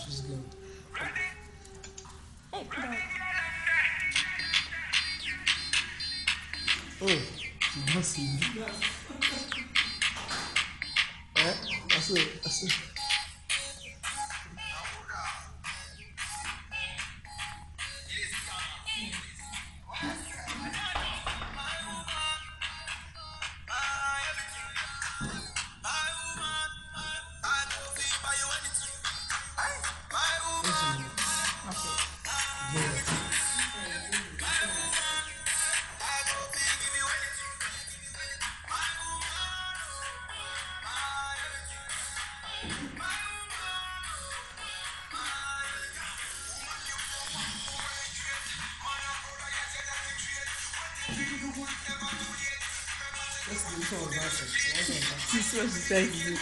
She's good. Hey, come on. Oh, she don't see me. Eh? I see. What's your name? Okay. Jada. Let's do some verses. What's on that? This is what she tries to do.